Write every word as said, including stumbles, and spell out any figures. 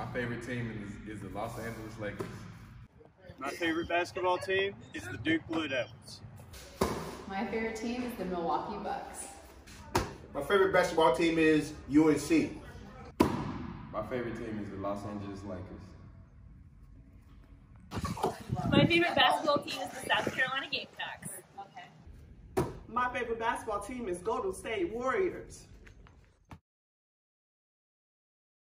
favorite team is, is the Los Angeles Lakers. My favorite basketball team is the Duke Blue Devils. My favorite team is the Milwaukee Bucks. My favorite basketball team is U N C. My favorite team is the Los Angeles Lakers. My favorite basketball team is the South Carolina Gamecocks. My favorite basketball team is Golden State Warriors.